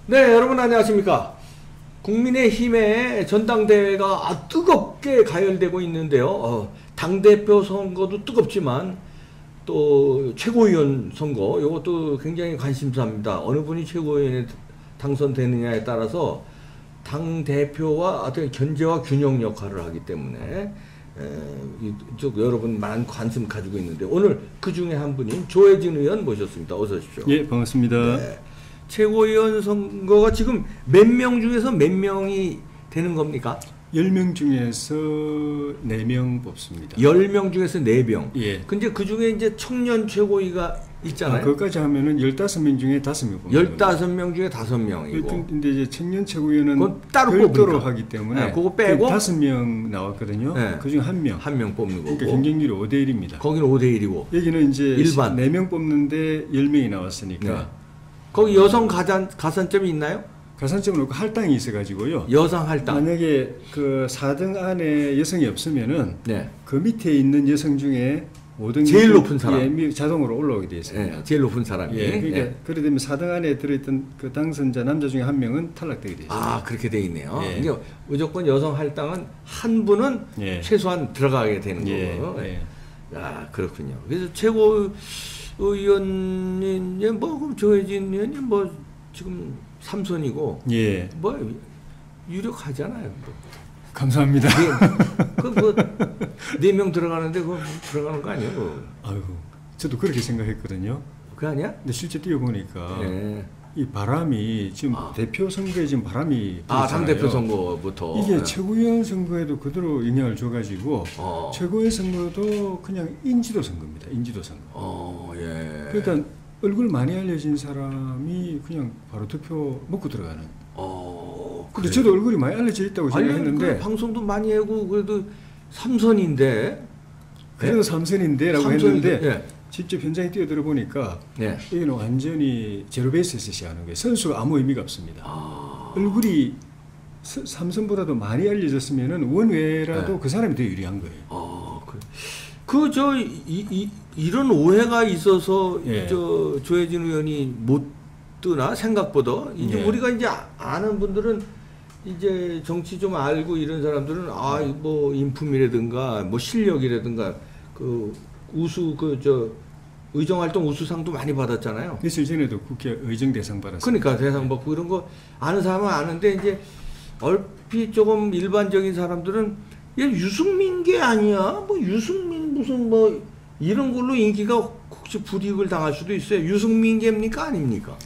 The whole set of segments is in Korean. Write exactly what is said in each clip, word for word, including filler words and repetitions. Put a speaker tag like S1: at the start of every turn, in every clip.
S1: 네, 여러분 안녕하십니까. 국민의힘의 전당대회가 아, 뜨겁게 가열되고 있는데요. 어, 당대표 선거도 뜨겁지만 또 최고위원 선거, 이것도 굉장히 관심사입니다. 어느 분이 최고위원에 당선되느냐에 따라서 당대표와 어떤 견제와 균형 역할을 하기 때문에 에, 이쪽 여러분 많은 관심 가지고 있는데, 오늘 그 중에 한 분인 조혜진 의원 모셨습니다. 어서 오십시오.
S2: 예, 반갑습니다. 네.
S1: 최고위원 선거가 지금 몇 명 중에서 몇 명이 되는 겁니까?
S2: 열 명 중에서 네 명 뽑습니다.
S1: 열 명 중에서 네 명.
S2: 예.
S1: 근데 그 중에 이제 청년 최고위가 있잖아요.
S2: 아, 그것까지 하면은 열다섯 명 중에 다섯 명 뽑는
S1: 열다섯 명 중에 다섯 명이고.
S2: 근데 이제 청년 최고위원은
S1: 따로
S2: 별도로
S1: 뽑으니까.
S2: 하기 때문에
S1: 네, 그거 빼고
S2: 다섯 명 나왔거든요. 네. 그 중에 한 명.
S1: 한 명 뽑는 거고.
S2: 그러니까 경쟁률이 오 대 일입니다.
S1: 거기는 오 대 일이고.
S2: 여기는 이제
S1: 일반.
S2: 네 명 뽑는데 열 명이 나왔으니까.
S1: 네. 거기 여성 가산, 가산점이 있나요?
S2: 가산점은 없고 할당이 있어가지고요.
S1: 여성 할당.
S2: 만약에 그 사 등 안에 여성이 없으면은
S1: 네.
S2: 그 밑에 있는 여성 중에 오 등
S1: 제일 높은 사람.
S2: 예, 자동으로 올라오게 되어 있습니다.
S1: 네, 제일 높은 사람이.
S2: 예, 그러니까
S1: 네.
S2: 그래 되면 사 등 안에 들어있던 그 당선자 남자 중에 한 명은 탈락되게 되어 있습니다.
S1: 아, 그렇게 돼 있네요.
S2: 예.
S1: 그러니까 무조건 여성 할당은 한 분은
S2: 예.
S1: 최소한 들어가게 되는
S2: 예.
S1: 거고.
S2: 예.
S1: 아, 그렇군요. 그래서 최고 의원님, 뭐, 그럼 조혜진 의원님 뭐, 지금 삼선이고.
S2: 예.
S1: 뭐, 유력하잖아요. 뭐.
S2: 감사합니다.
S1: 그 뭐, 네 명 들어가는데 그거 들어가는 거 아니에요? 그거.
S2: 아유, 저도 그렇게 생각했거든요.
S1: 그거 아니야?
S2: 근데 실제 뛰어보니까
S1: 네.
S2: 이 바람이 지금
S1: 아.
S2: 대표 선거에 지금 바람이
S1: 아,
S2: 불잖아요.
S1: 당대표 선거부터.
S2: 이게
S1: 네.
S2: 최고위원 선거에도 그대로 영향을 줘가지고
S1: 어.
S2: 최고위원 선거도 그냥 인지도 선거입니다. 인지도 선거.
S1: 어, 예.
S2: 그러니까 얼굴 많이 알려진 사람이 그냥 바로 투표 먹고 들어가는.
S1: 어.
S2: 근데
S1: 그래요?
S2: 저도 얼굴이 많이 알려져 있다고
S1: 아니,
S2: 생각했는데
S1: 그 방송도 많이 하고 그래도 삼선인데.
S2: 그래도 삼선인데라고
S1: 삼선인데,
S2: 했는데
S1: 예.
S2: 직접 현장에 뛰어들어 보니까
S1: 네.
S2: 여기는 완전히 제로 베이스에서 시작하는 거예요. 선수가 아무 의미가 없습니다.
S1: 아.
S2: 얼굴이 서, 삼선보다도 많이 알려졌으면 원외라도
S1: 네.
S2: 그 사람이 더 유리한 거예요.
S1: 아, 그, 그, 저, 이, 이, 이런 오해가 있어서,
S2: 예.
S1: 저, 조혜진 의원이 못 뜨나? 생각보다. 이제
S2: 예.
S1: 우리가 이제 아는 분들은 이제 정치 좀 알고 이런 사람들은, 아, 뭐, 인품이라든가, 뭐, 실력이라든가, 그, 우수, 그, 저, 의정활동 우수상도 많이 받았잖아요.
S2: 며칠 전에도 국회 의정 대상 받았어요.
S1: 그러니까 대상 받고 이런 거 아는 사람은 아는데, 이제 얼핏 조금 일반적인 사람들은 얘 유승민계 아니야? 뭐 유승민 무슨 뭐 이런 걸로 인기가 혹시 불이익을 당할 수도 있어요. 유승민계입니까 아닙니까?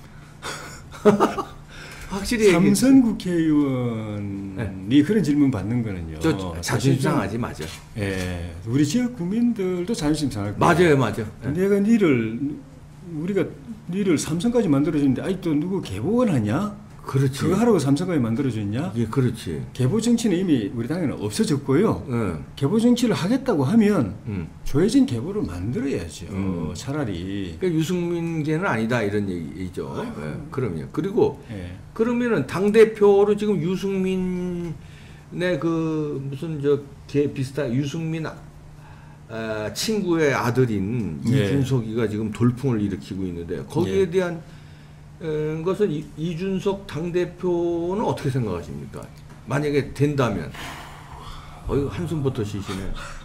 S1: 확실히
S2: 삼선 국회의원이
S1: 네.
S2: 그런 질문 받는 거는요.
S1: 저 자존심 상하지, 맞아.
S2: 예, 우리 지역 국민들도 자존심 상할 거예요.
S1: 맞아요, 맞아요.
S2: 내가 니를 우리가 니를 삼선까지 만들어줬는데 아직도 누구 개보원 하냐?
S1: 그렇지.
S2: 그거 하라고 삼선까지 만들어줬냐?
S1: 예, 그렇지.
S2: 개보 정치는 이미 우리 당에는 없어졌고요.
S1: 응.
S2: 개보 정치를 하겠다고 하면
S1: 응.
S2: 조혜진 개보를 만들어야죠.
S1: 음.
S2: 차라리.
S1: 그러니까 유승민계는 아니다 이런 얘기죠. 예, 그럼요. 그리고
S2: 예.
S1: 그러면은 당 대표로 지금 유승민의 그 무슨 저개 비슷한 유승민 아, 친구의 아들인
S2: 예.
S1: 이준석이가 지금 돌풍을 일으키고 있는데 거기에
S2: 예.
S1: 대한 에, 것은 이, 이준석 당 대표는 어떻게 생각하십니까? 만약에 된다면, 어이 한숨부터 쉬시네.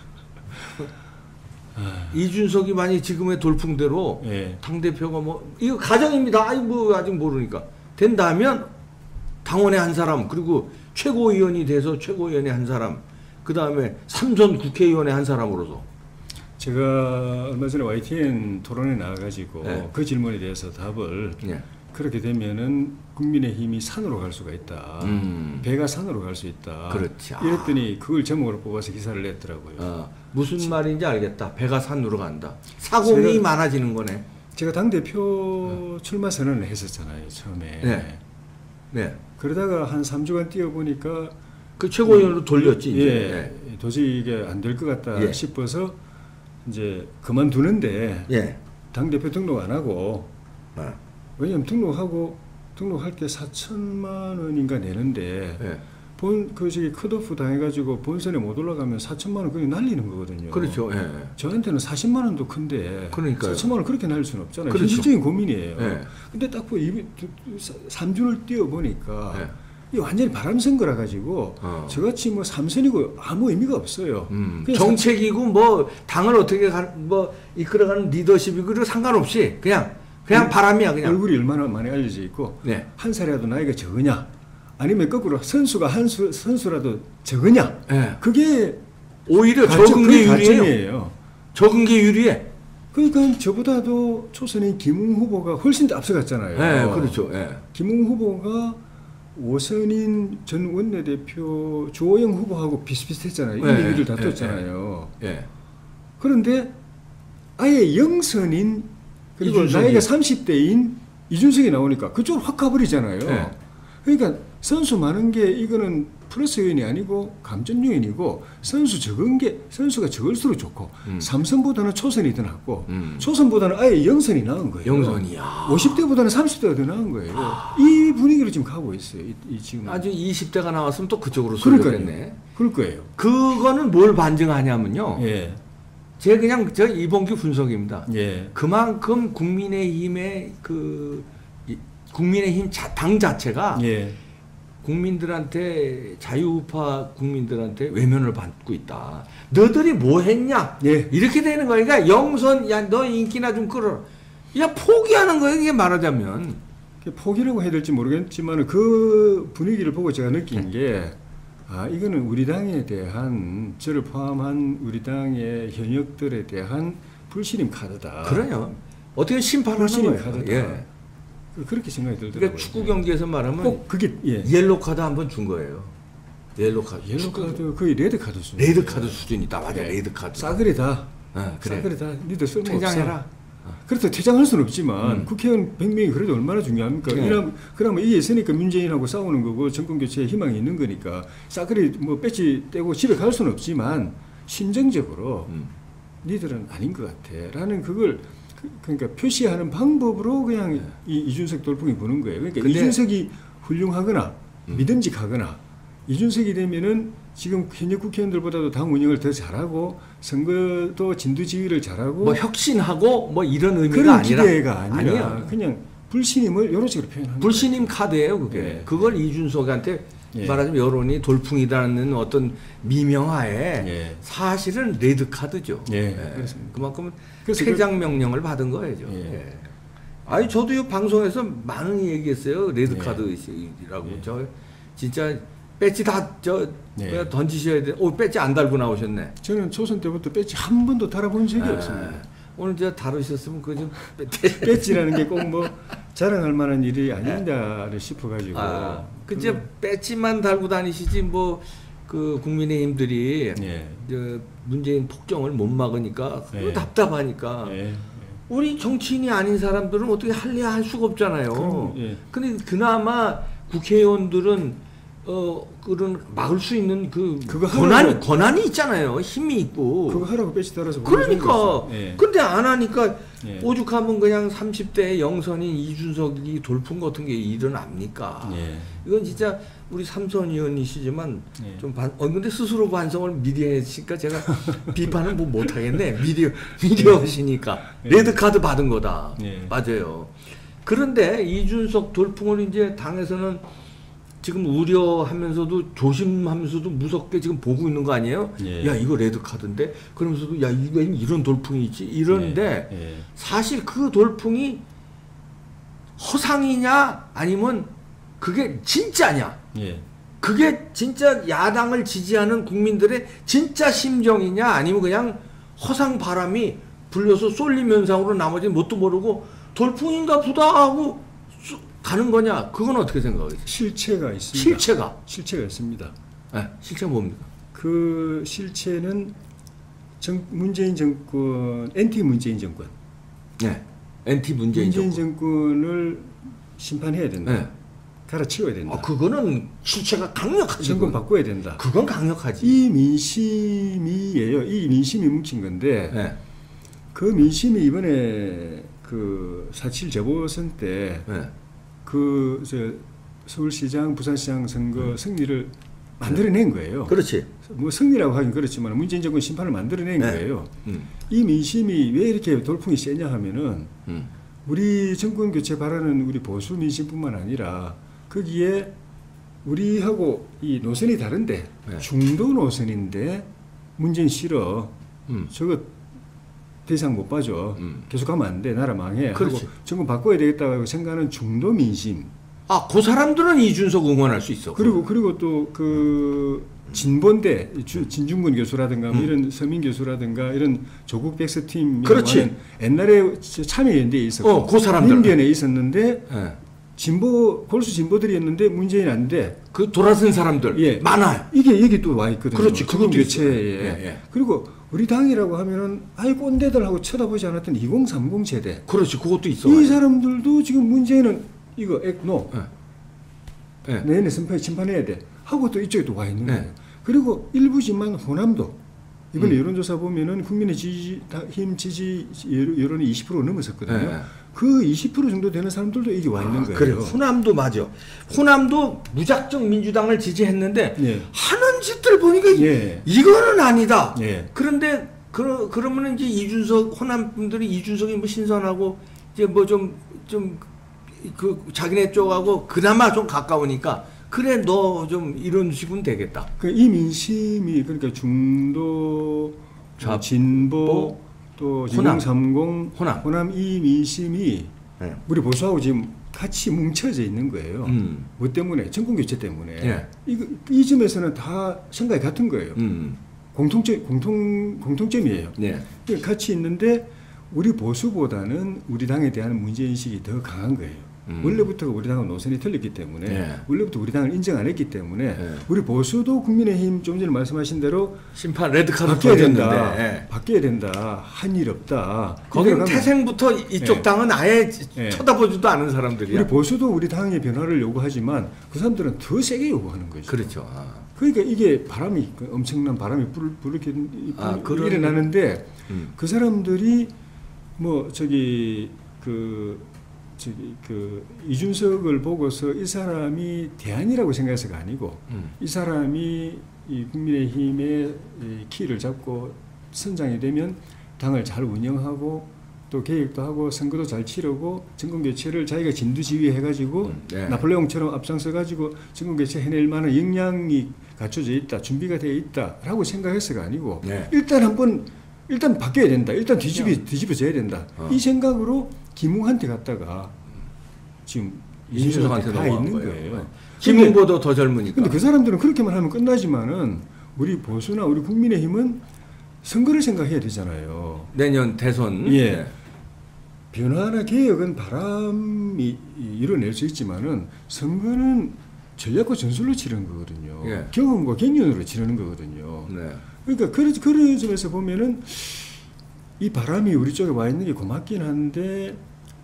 S1: 이준석이 만약 지금의 돌풍대로
S2: 예.
S1: 당 대표가 뭐 이거 가정입니다. 아이 뭐 아직 모르니까 된다면 당원의 한 사람 그리고 최고위원이 돼서 최고위원의 한 사람 그 다음에 삼선 국회의원의 한 사람으로서.
S2: 제가 얼마 전에 와이티엔 토론에 나와가지고
S1: 네.
S2: 그 질문에 대해서 답을
S1: 예.
S2: 그렇게 되면은 국민의힘이 산으로 갈 수가 있다.
S1: 음.
S2: 배가 산으로 갈 수 있다.
S1: 그렇지. 아.
S2: 이랬더니 그걸 제목으로 뽑아서 기사를 냈더라고요.
S1: 어, 무슨 말인지 알겠다. 배가 산으로 간다. 사공이
S2: 제가,
S1: 많아지는 거네.
S2: 제가 당대표 출마 선언을 했었잖아요. 처음에.
S1: 네. 네.
S2: 그러다가 한 삼 주간 뛰어보니까
S1: 그 최고위원으로 돌렸지. 이제.
S2: 예,
S1: 네.
S2: 도저히 이게 안 될 것 같다
S1: 예.
S2: 싶어서 이제 그만두는데
S1: 예.
S2: 당대표 등록 안 하고
S1: 아.
S2: 왜냐면 등록하고 등록할 때 사천만 원인가 내는데
S1: 예.
S2: 본, 그, 저기, 컷오프 당해가지고 본선에 못 올라가면 사천만 원 그냥 날리는 거거든요.
S1: 그렇죠. 예.
S2: 저한테는 사십만 원도 큰데.
S1: 그러니까요.
S2: 사천만 원 그렇게 날릴 수는 없잖아요.
S1: 그렇죠.
S2: 현실적인 고민이에요.
S1: 예.
S2: 근데 딱 그, 삼 주를 뛰어보니까.
S1: 예.
S2: 이 완전히 바람 선 거라 가지고
S1: 어.
S2: 저같이 뭐 삼선이고 아무 의미가 없어요.
S1: 음,
S2: 그냥
S1: 정책이고 뭐 당을 어떻게 가, 뭐 이끌어가는 리더십이고 그리고 상관없이 그냥 그냥 바람이야 그냥.
S2: 얼굴이 얼마나 많이 알려져 있고
S1: 네.
S2: 한 살이라도 나이가 적으냐 아니면 거꾸로 선수가 한 수, 선수라도 적으냐
S1: 네.
S2: 그게
S1: 오히려
S2: 가점,
S1: 적은
S2: 그게
S1: 게 유리해요.
S2: 가점이에요.
S1: 적은 게 유리해.
S2: 그러니까 저보다도 초선인 김웅 후보가 훨씬 더 앞서갔잖아요.
S1: 네, 그렇죠. 네.
S2: 김웅 후보가 오선인 전 원내대표 조호영 후보하고 비슷비슷했잖아요.
S1: 네,
S2: 일, 이 위를
S1: 네,
S2: 다퉜잖아요.
S1: 네, 네.
S2: 그런데 아예 영선인 그리고
S1: 이준석이.
S2: 나이가 삼십 대인 이준석이 나오니까 그쪽으로 확 가버리잖아요.
S1: 네.
S2: 그러니까 선수 많은 게 이거는 플러스 요인이 아니고 감점 요인이고 선수 적은 게 선수가 적을수록 좋고
S1: 음.
S2: 삼선보다는 초선이 더 낫고
S1: 음.
S2: 초선보다는 아예 영선이 나은 거예요.
S1: 영선이야.
S2: 오십 대보다는 삼십 대가 더 나은 거예요. 이 분위기로 지금 가고 있어요. 이, 이 지금
S1: 아주 이십 대가 나왔으면 또 그쪽으로
S2: 그러니까요.
S1: 쏠렸겠네.
S2: 그럴 거예요.
S1: 그거는 뭘 반증하냐면요.
S2: 예.
S1: 제 그냥 저 이봉규 분석입니다.
S2: 예.
S1: 그만큼 국민의힘의 그 이- 국민의힘 자, 당 자체가
S2: 예.
S1: 국민들한테 자유우파 국민들한테 외면을 받고 있다. 너들이 뭐 했냐?
S2: 예.
S1: 이렇게 되는 거니까 그러니까 영선 야 너 인기나 좀 끌어. 야 포기하는 거예요. 이게 말하자면.
S2: 포기라고 해야 될지 모르겠지만 그 분위기를 보고 제가 느낀 게 아, 이거는 우리 당에 대한 저를 포함한 우리 당의 현역들에 대한 불신임 카드다.
S1: 그래요. 어떻게 심판하는
S2: 불신임
S1: 거예요.
S2: 카드다.
S1: 예.
S2: 그렇게 생각이 들더라고요.
S1: 그러니까 축구 경기에서 말하면
S2: 꼭 그게 예.
S1: 옐로 카드 한 번 준 거예요. 옐로 카드.
S2: 옐로
S1: 축구-
S2: 카드 거의 레드 카드 수.
S1: 레드 카드 수준이다. 맞아. 레드 카드.
S2: 싸그리다.
S1: 어, 그래.
S2: 싸그리다. 니들 쓸모 없어.
S1: 퇴장해라.
S2: 그렇다 퇴장할 수는 없지만
S1: 음.
S2: 국회의원 백 명이 그래도 얼마나 중요합니까?
S1: 네.
S2: 이러, 그러면 이게 있으니까 문재인하고 싸우는 거고 정권 교체에 희망이 있는 거니까 싸그리 뭐 배지 떼고 집에 갈 수는 없지만 심정적으로
S1: 음.
S2: 니들은 아닌 것 같아라는 그걸 그, 그러니까 표시하는 방법으로 그냥
S1: 네.
S2: 이, 이준석 돌풍이 부는 거예요. 그러니까
S1: 근데-
S2: 이준석이 훌륭하거나
S1: 음.
S2: 믿음직하거나 이준석이 되면은 지금 현역 국회의원들보다도 당 운영을 더 잘하고 선거도 진두지휘를 잘하고
S1: 뭐 혁신하고 뭐 이런 의미가
S2: 그런
S1: 아니라
S2: 기대가 아니라
S1: 아니야.
S2: 그냥 불신임을 여러 식으로 표현한
S1: 불신임 카드예요, 그게.
S2: 네.
S1: 그걸 이준석한테
S2: 예.
S1: 말하자면 여론이 돌풍이라는 어떤 미명하에
S2: 예.
S1: 사실은 레드 카드죠.
S2: 예, 그렇습니다.
S1: 그만큼
S2: 그래서
S1: 퇴장 명령을 받은 거예요.
S2: 예.
S1: 예. 아니 저도 이 방송에서 많은 얘기했어요. 레드
S2: 예.
S1: 카드라고.
S2: 예.
S1: 저 진짜 배지 다저
S2: 예.
S1: 던지셔야 돼. 오 배지 안 달고 나오셨네.
S2: 저는 초선 때부터 배지 한 번도 달아본 적이
S1: 예.
S2: 없습니다.
S1: 오늘 저 다루셨으면 그좀
S2: 배지라는 게 꼭 뭐 자랑할 만한 일이 아닌다를 싶어가지고
S1: 아, 그저 배지만 달고 다니시지 뭐 그 국민의힘들이
S2: 예.
S1: 저 문재인 폭정을 못 막으니까
S2: 예.
S1: 답답하니까
S2: 예.
S1: 우리 정치인이 아닌 사람들은 어떻게 할래야 할 수가 없잖아요.
S2: 그럼, 예.
S1: 근데 그나마 국회의원들은 어 그런 막을 수 있는 그
S2: 그거
S1: 권한이
S2: 하려고-
S1: 권한이 있잖아요. 힘이 있고.
S2: 그거 하라고 배지 달아서
S1: 그러니까
S2: 예.
S1: 근데 안 하니까
S2: 예.
S1: 오죽하면 그냥 삼십 대 영선인 이준석이 돌풍 같은 게 일어납니까?
S2: 예.
S1: 이건 진짜 우리 삼선 의원이시지만
S2: 예.
S1: 좀 반, 어 근데 스스로 반성을 미리 했으니까 제가 비판은 뭐 못하겠네. 미리 미리 하시니까
S2: 예.
S1: 레드 카드 받은 거다.
S2: 예.
S1: 맞아요. 그런데 이준석 돌풍을 이제 당에서는 지금 우려하면서도 조심하면서도 무섭게 지금 보고 있는 거 아니에요?
S2: 예.
S1: 야 이거 레드 카드인데 그러면서도 야 이거 이런 돌풍이 있지 이러는데
S2: 예. 예.
S1: 사실 그 돌풍이 허상이냐 아니면 그게 진짜냐?
S2: 예.
S1: 그게 진짜 야당을 지지하는 국민들의 진짜 심정이냐 아니면 그냥 허상 바람이 불려서 쏠림 현상으로 나머지는 뭣도 모르고 돌풍인가 보다 하고 쏘- 가는 거냐? 그건 어떻게 생각하세요?
S2: 실체가 있습니다.
S1: 실체가
S2: 실체가 있습니다.
S1: 네, 실체가 뭡니까?
S2: 그 실체는 정, 문재인 정권, 엔티 문재인 정권.
S1: 네, 엔티 문재인
S2: 문재인
S1: 정권.
S2: 정권을 심판해야 된다.
S1: 네.
S2: 갈아치워야 된다.
S1: 아, 그거는 실체가 강력하지.
S2: 정권
S1: 그건.
S2: 바꿔야 된다.
S1: 그건 강력하지.
S2: 이 민심이에요. 이 민심이 뭉친 건데
S1: 네.
S2: 그 민심이 이번에 그 사칠 재보선 때
S1: 네.
S2: 그 저 서울시장, 부산시장 선거
S1: 음.
S2: 승리를 만들어낸 거예요.
S1: 그렇지.
S2: 뭐 승리라고 하긴 그렇지만 문재인 정권 심판을 만들어낸
S1: 네.
S2: 거예요.
S1: 음.
S2: 이 민심이 왜 이렇게 돌풍이 세냐 하면은
S1: 음.
S2: 우리 정권 교체 바라는 우리 보수 민심뿐만 아니라 거기에 우리하고 이 노선이 다른데
S1: 네.
S2: 중도 노선인데 문재인 싫어.
S1: 음.
S2: 저거 더 이상 못 봐줘.
S1: 음.
S2: 계속 가면 안 돼. 나라 망해.
S1: 그렇지.
S2: 하고 정권 바꿔야 되겠다고 생각하는 중도 민심.
S1: 아, 그 사람들은 이준석 응원할 수 있어.
S2: 그리고 그리고 또 그 진보인데 주- 진중근 교수라든가 뭐
S1: 음.
S2: 이런 서민 교수라든가 이런 조국 백서 팀
S1: 그렇지.
S2: 옛날에 참여연대에 있었고
S1: 어, 그 사람들.
S2: 민변에 있었는데
S1: 예.
S2: 진보 골수 진보들이었는데 문재인 안 돼.
S1: 그 돌아선 사람들
S2: 예.
S1: 많아요.
S2: 이게 여기 또 와 있거든요.
S1: 그렇지,
S2: 정권
S1: 그것도
S2: 교체에.
S1: 있어요. 예, 예.
S2: 그리고 우리 당이라고 하면은 아예 꼰대들하고 쳐다보지 않았던 이공삼공 세대.
S1: 그렇지, 그것도 있어.
S2: 이 사람들도 지금 문재인은 이거 액노
S1: 예. 예.
S2: 내년에 선파에 심판해야 돼 하고 또 이쪽에 또 와 있는
S1: 네.
S2: 거예요. 그리고 일부지만 호남도 이번에
S1: 음.
S2: 여론조사 보면은 국민의 지지 다- 힘 지지 여론이 이십 퍼센트 넘었었거든요.
S1: 네.
S2: 그 이십 퍼센트 정도 되는 사람들도 이게 와 있는
S1: 아,
S2: 거예요.
S1: 그래. 호남도 맞아. 호남도 무작정 민주당을 지지했는데
S2: 예.
S1: 하는 짓들 보니까
S2: 예.
S1: 이거는 아니다.
S2: 예.
S1: 그런데 그러, 그러면은 이제 이준석 호남 분들이 이준석이 뭐 신선하고 이제 뭐 좀 좀 그 자기네 쪽하고 그나마 좀 가까우니까 그래 너 좀 이런 식으면 되겠다.
S2: 그 이 민심이 그러니까 중도,
S1: 좌-
S2: 진보, 또
S1: 호남.
S2: 이공삼공,
S1: 호남.
S2: 호남 이 민심이
S1: 네.
S2: 우리 보수하고 지금 같이 뭉쳐져 있는 거예요.
S1: 음.
S2: 뭐 때문에? 정권 교체 때문에.
S1: 예.
S2: 이, 이 점에서는 다 생각이 같은 거예요.
S1: 음.
S2: 공통점, 공통, 공통점이에요.
S1: 네.
S2: 그러니까 같이 있는데 우리 보수보다는 우리 당에 대한 문제인식이 더 강한 거예요.
S1: 음.
S2: 원래부터 우리 당은 노선이 틀렸기 때문에
S1: 네.
S2: 원래부터 우리 당을 인정 안 했기 때문에
S1: 네.
S2: 우리 보수도 국민의힘 좀 전에 말씀하신 대로
S1: 심판 레드카드
S2: 바뀌어야 된다.
S1: 터졌는데 예.
S2: 바뀌어야 된다. 한 일 없다.
S1: 거기는
S2: 이대로 가면
S1: 태생부터 이쪽
S2: 예.
S1: 당은 아예
S2: 예.
S1: 쳐다보지도 않은 사람들이야.
S2: 우리 보수도 우리 당의 변화를 요구하지만 그 사람들은 더 세게 요구하는 거죠.
S1: 그렇죠. 아.
S2: 그러니까 이게 바람이 그 엄청난 바람이 불, 불, 불,
S1: 아, 그런-
S2: 일어나는데
S1: 음.
S2: 그 사람들이 뭐 저기 그 저기 그 이준석을 보고서 이 사람이 대안이라고 생각해서가 아니고
S1: 음.
S2: 이 사람이 이 국민의힘의 이 키를 잡고 선장이 되면 당을 잘 운영하고 또 개혁도 하고 선거도 잘 치르고 정권 교체를 자기가 진두지휘해가지고
S1: 음, 네.
S2: 나폴레옹처럼 앞장서가지고 정권 교체 해낼 만한 역량이 갖춰져 있다, 준비가 되어 있다라고 생각해서가 아니고
S1: 네.
S2: 일단 한번 일단 바뀌어야 된다, 일단 뒤집이 뒤집어져야 된다
S1: 어.
S2: 이 생각으로 김웅한테 갔다가 지금
S1: 이준석한테
S2: 이준석한테 가
S1: 넘어간
S2: 있는
S1: 거예요.
S2: 거예요. 근데,
S1: 김웅보다 더 젊으니까.
S2: 근데 그 사람들은 그렇게만 하면 끝나지만은 우리 보수나 우리 국민의힘은 선거를 생각해야 되잖아요.
S1: 내년 대선.
S2: 예.
S1: 네.
S2: 변화나 개혁은 바람이 이뤄낼 수 있지만은 선거는 전략과 전술로 치르는 거거든요.
S1: 예.
S2: 경험과 경륜으로 치르는 거거든요.
S1: 네.
S2: 그러니까 그런, 그런 점에서 보면은 이 바람이 우리 쪽에 와 있는 게 고맙긴 한데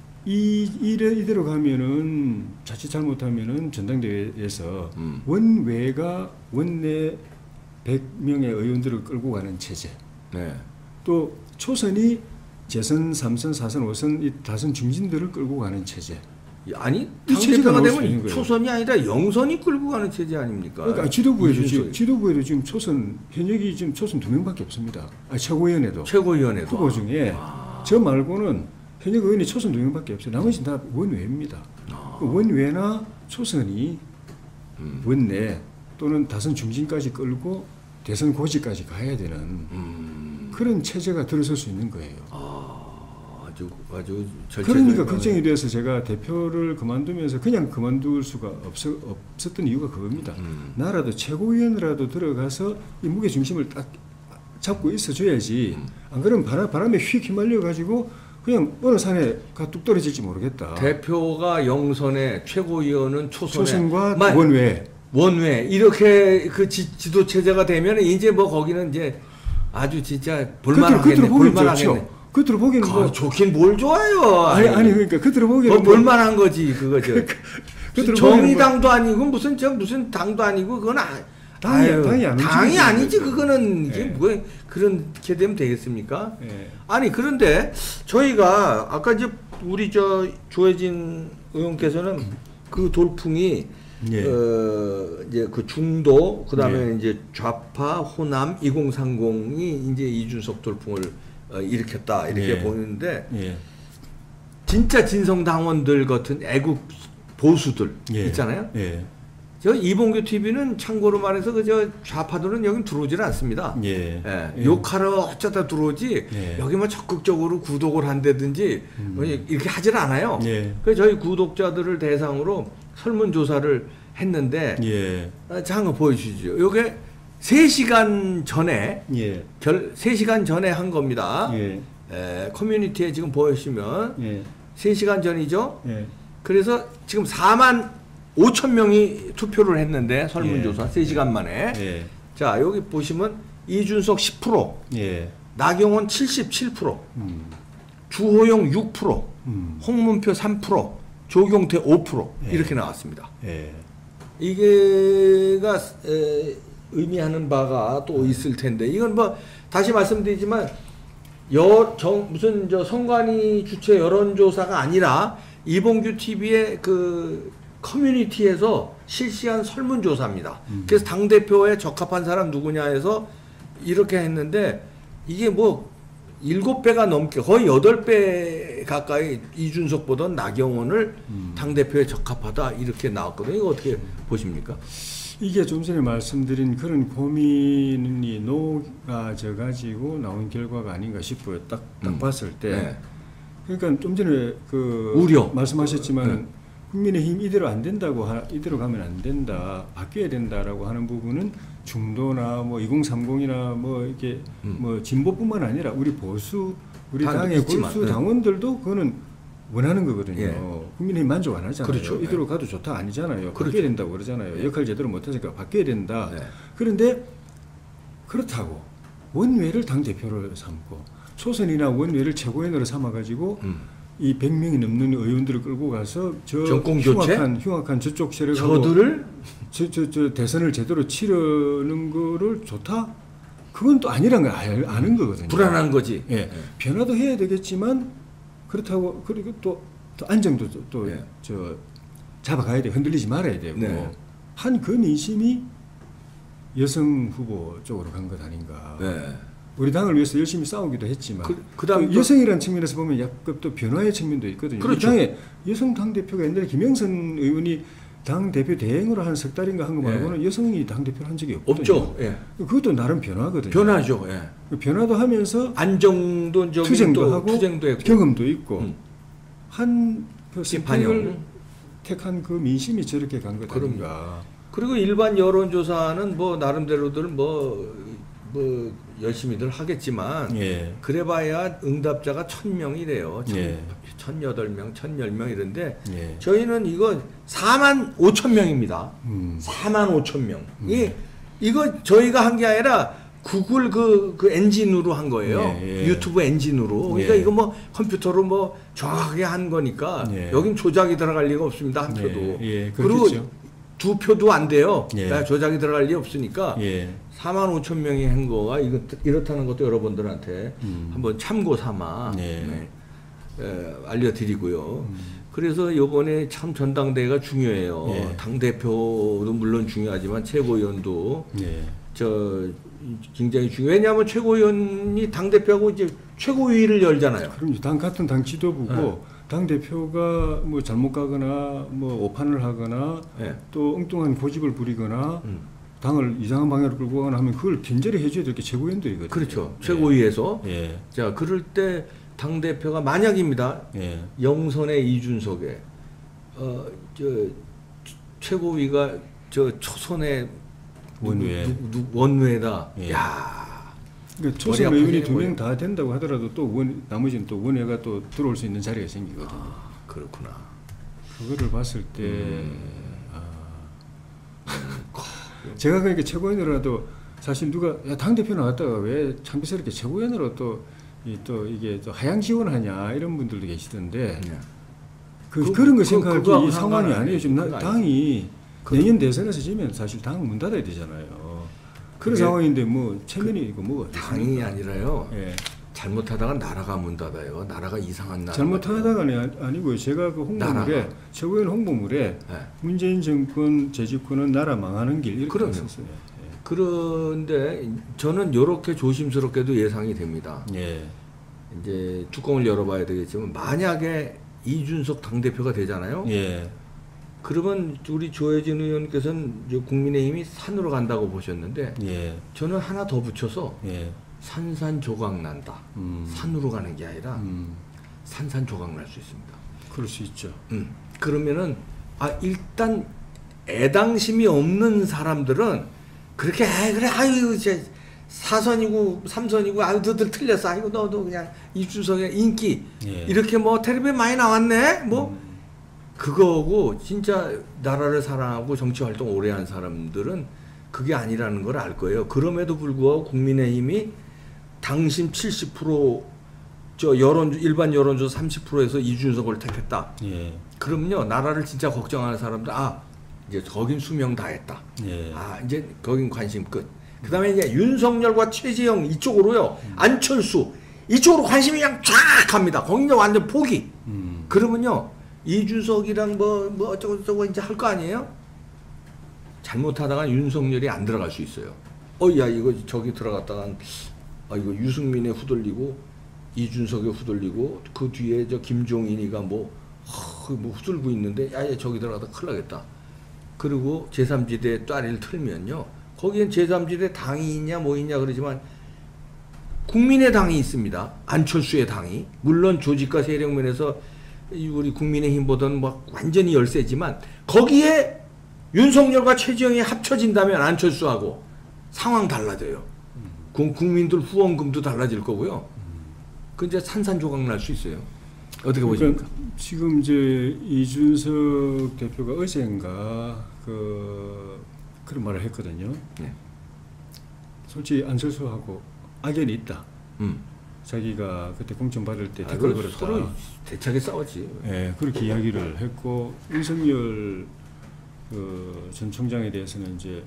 S2: 이 이래, 이대로 가면은 자칫 잘못하면은 전당대회에서
S1: 음.
S2: 원외가 원내 백 명의 의원들을 끌고 가는 체제,
S1: 네.
S2: 또 초선이 재선, 삼선, 사선, 오선 이 다선 중진들을 끌고 가는 체제.
S1: 아니
S2: 이 체제가
S1: 당대표가
S2: 나올 수 있는
S1: 되면
S2: 거예요.
S1: 초선이 아니라 영선이 끌고 가는 체제 아닙니까?
S2: 그러니까 지도부에도
S1: 이준석이.
S2: 지금 지도부에도 지금 초선 현역이 지금 초선 두 명밖에 없습니다. 아, 최고위원회도
S1: 최고위원회도
S2: 후보 중에
S1: 아.
S2: 저 말고는 현역 의원이 초선 두 명밖에 없어요. 나머지는 다 원외입니다.
S1: 아.
S2: 그 원외나 초선이
S1: 음.
S2: 원내 또는 다선 중진까지 끌고 대선 고지까지 가야 되는
S1: 음.
S2: 그런 체제가 들어설 수 있는 거예요.
S1: 아, 아주 아주
S2: 그러니까 걱정이 돼서 제가 대표를 그만두면서 그냥 그만둘 수가 없어, 없었던 이유가 그겁니다.
S1: 음.
S2: 나라도 최고위원이라도 들어가서 이 무게 중심을 딱 잡고 있어줘야지.
S1: 음.
S2: 안 그러면 바람, 바람에 휙 휘말려 가지고 그냥 어느 산에 가 뚝 떨어질지 모르겠다.
S1: 대표가 영선에 최고위원은 초선에
S2: 초선과
S1: 만-
S2: 원외.
S1: 원외 이렇게 그 지, 지도 체제가 되면 이제 뭐 거기는 이제 아주 진짜 볼만하겠네.
S2: 겉으로 보기엔
S1: 볼만하겠네.
S2: 좋죠. 겉으로 보기에는
S1: 가,
S2: 뭐
S1: 좋긴 뭘 좋아요.
S2: 아니 아니 그러니까 겉으로
S1: 뭐
S2: 보기에는 뭐
S1: 볼만한 거지 그거죠.
S2: 겉으로 보기에는
S1: 정의당도 아니고 무슨 저 무슨 당도 아니고 그건 아,
S2: 당이-
S1: 아유,
S2: 당이 안
S1: 당이
S2: 움직이는
S1: 아니지
S2: 거죠.
S1: 그거는 이게
S2: 예.
S1: 뭐 그렇게 되면 되겠습니까?
S2: 예.
S1: 아니 그런데 저희가 아까 이제 우리 저 조혜진 의원께서는 그 돌풍이
S2: 예.
S1: 어, 이제 그 중도 그다음에
S2: 예.
S1: 이제 좌파 호남 이공삼공이 이제 이준석 돌풍을 어, 일으켰다 이렇게
S2: 예.
S1: 보는데
S2: 예.
S1: 진짜 진성 당원들 같은 애국 보수들
S2: 예.
S1: 있잖아요.
S2: 예.
S1: 저 이봉규 티비는 참고로 말해서 그저 좌파들은 여기 들어오질 않습니다.
S2: 예.
S1: 예.
S2: 예.
S1: 욕하러 어쩌다 들어오지
S2: 예.
S1: 여기 뭐 적극적으로 구독을 한다든지
S2: 음.
S1: 뭐 이렇게 하질 않아요.
S2: 예.
S1: 그래서 저희 구독자들을 대상으로 설문조사를 했는데
S2: 예.
S1: 아, 자, 한번 보여주시죠. 요게 세 시간 전에
S2: 예.
S1: 결, 세 시간 전에 한 겁니다.
S2: 예.
S1: 에, 커뮤니티에 지금 보시면
S2: 예.
S1: 세 시간 전이죠.
S2: 예.
S1: 그래서 지금 사만 오천 명이 투표를 했는데 설문조사
S2: 예.
S1: 세 시간 만에.
S2: 예.
S1: 자, 여기 보시면 이준석 십 퍼센트,
S2: 예.
S1: 나경원 칠십칠 퍼센트,
S2: 음.
S1: 주호영 육 퍼센트,
S2: 음.
S1: 홍문표 삼 퍼센트, 조경태 오 퍼센트
S2: 예.
S1: 이렇게 나왔습니다.
S2: 예.
S1: 이게가 에, 의미하는 바가 또 있을 텐데 이건 뭐 다시 말씀드리지만 여, 정, 무슨 저 선관위 주최 여론조사가 아니라 이봉규 티비의 그 커뮤니티에서 실시한 설문조사입니다.
S2: 음.
S1: 그래서 당대표에 적합한 사람 누구냐 해서 이렇게 했는데 이게 뭐 일곱 배가 넘게 거의 여덟 배 가까이 이준석보다 나경원을
S2: 음.
S1: 당대표에 적합하다 이렇게 나왔거든요. 이거 어떻게 보십니까?
S2: 이게 좀 전에 말씀드린 그런 고민이 녹아져 가지고 나온 결과가 아닌가 싶어요. 딱, 딱
S1: 음.
S2: 봤을 때.
S1: 네.
S2: 그러니까 좀 전에 그
S1: 우려.
S2: 말씀하셨지만
S1: 네.
S2: 국민의힘 이대로 안 된다고 하, 이대로 가면 안 된다, 바뀌어야 된다라고 하는 부분은 중도나 뭐 이공삼공이나 뭐 이렇게
S1: 음.
S2: 뭐 진보뿐만 아니라 우리 보수 우리
S1: 다
S2: 당의
S1: 있지만,
S2: 보수
S1: 네.
S2: 당원들도 그거는 원하는 거거든요.
S1: 예.
S2: 국민의힘 만족 안 하잖아요.
S1: 그렇죠.
S2: 이대로
S1: 예.
S2: 가도 좋다 아니잖아요.
S1: 그렇죠.
S2: 바뀌어야 된다고 그러잖아요.
S1: 예.
S2: 역할 제대로 못하니까 바뀌어야 된다.
S1: 네.
S2: 그런데 그렇다고 원외를 당 대표를 삼고 초선이나 원외를 최고위원으로 삼아가지고
S1: 음.
S2: 이 백 명이 넘는 의원들을 끌고 가서 저
S1: 정권 교체?
S2: 흉악한 흉악한 저쪽 세력하고
S1: 저들을
S2: 저, 저, 저 대선을 제대로 치르는 거를 좋다? 그건 또 아니란 걸 알, 아는 거거든요.
S1: 불안한 거지.
S2: 예, 변화도 해야 되겠지만 그렇다고 그리고 또, 또 안정도 또
S1: 예.
S2: 저 잡아가야 돼. 흔들리지 말아야 되고
S1: 네.
S2: 한 그 민심이 여성 후보 쪽으로 간 것 아닌가.
S1: 네.
S2: 우리 당을 위해서 열심히 싸우기도 했지만
S1: 그- 그다음
S2: 또
S1: 또-
S2: 여성이라는 측면에서 보면 약간 또 변화의 측면도 있거든요.
S1: 그렇죠.
S2: 우리 당에 여성 당 대표가 옛날에 김영선 의원이 당 대표 대행으로 한 석 달인가 한 거 말고는 여성이 당 대표를 한 적이 없거든요.
S1: 없죠. 예.
S2: 그것도 나름 변화거든요.
S1: 변하죠. 예.
S2: 그 변화도 하면서
S1: 안정도
S2: 투쟁도 하고
S1: 투쟁도 했고.
S2: 경험도 있고
S1: 음.
S2: 한그
S1: 심판형.
S2: 선택을 택한 그 민심이 저렇게 간 것 아닌가.
S1: 그리고 일반 여론조사는 뭐 나름대로들 뭐, 뭐 열심히들 하겠지만
S2: 예.
S1: 그래봐야 응답자가 천 명이래요. 천,
S2: 예.
S1: 천여덟 명, 천열 명 이런데
S2: 예.
S1: 저희는 이거 사만 오천 명입니다.
S2: 음.
S1: 사만 오천 명. 이 이거 저희가 한 게 아니라 구글 그, 그 엔진으로 한 거예요.
S2: 예, 예.
S1: 유튜브 엔진으로. 그러니까
S2: 예.
S1: 이거 뭐 컴퓨터로 뭐 정확하게 한 거니까
S2: 예.
S1: 여긴 조작이 들어갈 리가 없습니다. 한
S2: 예,
S1: 표도.
S2: 예,
S1: 그리고
S2: 그렇겠죠.
S1: 두 표도 안 돼요.
S2: 예.
S1: 그러니까 조작이 들어갈 리 없으니까
S2: 예.
S1: 사만 오천 명이 한 거가 이거 이렇다는 것도 여러분들한테
S2: 음.
S1: 한번 참고 삼아
S2: 예.
S1: 네, 에, 알려드리고요.
S2: 음.
S1: 그래서 이번에 참 전당대회가 중요해요.
S2: 예.
S1: 당 대표도 물론 중요하지만 최고위원도
S2: 예.
S1: 저 굉장히 중요. 왜냐하면 최고위원이 당 대표하고 이제 최고위를 열잖아요.
S2: 그럼 당 같은 당 지도부고
S1: 네.
S2: 당 대표가 뭐 잘못 가거나 뭐 오판을 하거나
S1: 네.
S2: 또 엉뚱한 고집을 부리거나
S1: 음.
S2: 당을 이상한 방향으로 끌고 가거나 하면 그걸 견제를 해줘야 될 게 최고위원들이거든요.
S1: 그렇죠.
S2: 예.
S1: 최고위에서
S2: 예.
S1: 자 그럴 때 당 대표가 만약입니다.
S2: 예.
S1: 영선의 이준석에 어저 최고위가 저 초선의
S2: 원외.
S1: 누, 누, 누, 원외다.
S2: 예.
S1: 야.
S2: 그러니까
S1: 머리
S2: 초선
S1: 아프게
S2: 의원이 두
S1: 머리
S2: 명 다 된다고 하더라도 또 원, 나머지는 또 원외가 또 들어올 수 있는 자리가 생기거든요.
S1: 아, 그렇구나.
S2: 그거를 봤을 때
S1: 음.
S2: 아, 제가 그러니까 최고위원으로라도 사실 누가 야, 당 대표 나왔다가 왜 참비스럽게 최고위원으로 또, 이, 또 이게 또 하향 지원하냐 이런 분들도 계시던데
S1: 네.
S2: 그,
S1: 그-
S2: 그, 런거
S1: 그-
S2: 생각할
S1: 그거하고
S2: 때 이 상황이
S1: 상관은
S2: 아니에요. 지금 나,
S1: 아니에요.
S2: 당이
S1: 그-
S2: 내년 대선에서 지면 사실 당 문 닫아야 되잖아요. 그런
S1: 그게
S2: 상황인데 뭐 체면이 이거 뭐가
S1: 당이 아니라요.
S2: 예.
S1: 잘못하다가 나라가 문 닫아요. 나라가 이상한 나라.
S2: 잘못하다가 아니고요. 제가 그 홍보물에 나라가. 최고위원 홍보물에 네. 문재인 정권 재집권은 나라 망하는 길 이렇게 썼어요. 예.
S1: 그런데 저는 이렇게 조심스럽게도 예상이 됩니다.
S2: 예.
S1: 이제 뚜껑을 열어봐야 되겠지만 만약에 이준석 당대표가 되잖아요.
S2: 예.
S1: 그러면 우리 조혜진 의원께서는 국민의힘이 산으로 간다고 보셨는데
S2: 예.
S1: 저는 하나 더 붙여서
S2: 예.
S1: 산산조각 난다.
S2: 음.
S1: 산으로 가는 게 아니라
S2: 음.
S1: 산산조각 날 수 있습니다.
S2: 그럴 수 있죠.
S1: 음. 그러면은 아 일단 애당심이 없는 사람들은 그렇게 아 그래 아유 이제 사선이고 삼선이고 아유 너들 틀렸어. 아이고 너도 그냥 이준석의 인기
S2: 예.
S1: 이렇게 뭐 텔레비에 많이 나왔네. 뭐
S2: 음.
S1: 그거고 진짜 나라를 사랑하고 정치 활동 오래 한 사람들은 그게 아니라는 걸 알 거예요. 그럼에도 불구하고 국민의힘이 당심 칠십 퍼센트 저 여론 일반 여론조사 삼십 퍼센트에서 이준석을 택했다.
S2: 예.
S1: 그러면요 나라를 진짜 걱정하는 사람들 아 이제 거긴 수명 다했다.
S2: 예.
S1: 아 이제 거긴 관심 끝. 그다음에 이제 윤석열과 최재형 이쪽으로요
S2: 음.
S1: 안철수 이쪽으로 관심이 그냥 쫙 갑니다. 거기는 완전 포기.
S2: 음.
S1: 그러면요 이준석이랑 뭐 뭐 어쩌고 저쩌고 이제 할 거 아니에요? 잘못하다가 윤석열이 안 들어갈 수 있어요. 어 야 이거 저기 들어갔다가 아 이거 유승민에 후들리고 이준석에 후들리고 그 뒤에 저 김종인이가 뭐, 허, 뭐 후들고 있는데 야야 저기 들어가다 큰일 나겠다. 그리고 제삼지대 딸을 틀면요 거기엔 제삼지대 당이 있냐 뭐 있냐 그러지만 국민의당이 있습니다. 안철수의 당이 물론 조직과 세력면에서 우리 국민의힘보다는 뭐 완전히 열세지만 거기에 윤석열과 최재형이 합쳐진다면 안철수하고 상황 달라져요. 음. 국민들 후원금도 달라질 거고요. 음. 그 이제 산산조각 날 수 있어요. 어떻게
S2: 그러니까
S1: 보십니까?
S2: 지금 이제 이준석 대표가 어젠가 그 그런 말을 했거든요.
S1: 네.
S2: 솔직히 안철수하고 악연이 있다.
S1: 음.
S2: 자기가 그때 공천 받을 때
S1: 아,
S2: 댓글 걸었다.
S1: 서로 대차게 싸웠지.
S2: 예, 그렇게 이야기를 했고 윤석열 그 전 총장에 대해서는 이제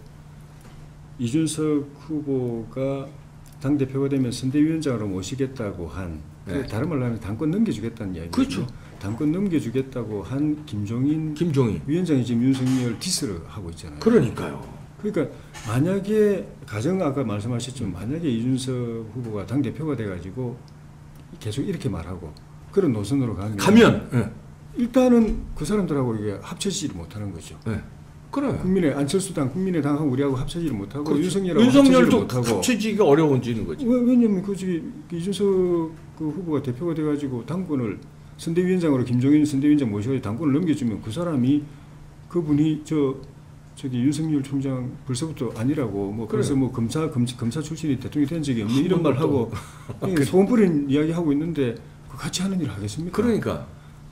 S2: 이준석 후보가 당 대표가 되면 선대위원장으로 모시겠다고 한
S1: 네.
S2: 그 다른 말로 하면 당권 넘겨주겠다는 이야기죠.
S1: 그렇죠.
S2: 당권 넘겨주겠다고 한 김종인
S1: 김종인
S2: 위원장이 지금 윤석열 디스를 하고 있잖아요.
S1: 그러니까요.
S2: 그러니까 만약에 가정 아까 말씀하셨지만 만약에 이준석 후보가 당 대표가 돼가지고 계속 이렇게 말하고 그런 노선으로 가면
S1: 가면 네.
S2: 일단은 그 사람들하고 이게 합쳐지지 못하는 거죠.
S1: 네. 그래.
S2: 국민의 안철수당, 국민의당하고 우리하고 합쳐지지 못하고
S1: 그렇죠.
S2: 윤석열하고
S1: 윤석열도
S2: 합쳐지지 못하고
S1: 합쳐지기가 어려워지는 거지.
S2: 왜, 왜냐면 그 저기 이준석 그 후보가 대표가 돼가지고 당권을 선대위원장으로 김종인 선대위원장 모셔가지고 당권을 넘겨주면 그 사람이 그분이 저 저기 윤석열 총장 벌써부터 아니라고 뭐 그래서 뭐 검사 검, 검사 출신이 대통령이 된 적이 없는 이런 말 하고 소문 뿌린 이야기 하고 있는데 그 같이 하는 일을 하겠습니까?
S1: 그러니까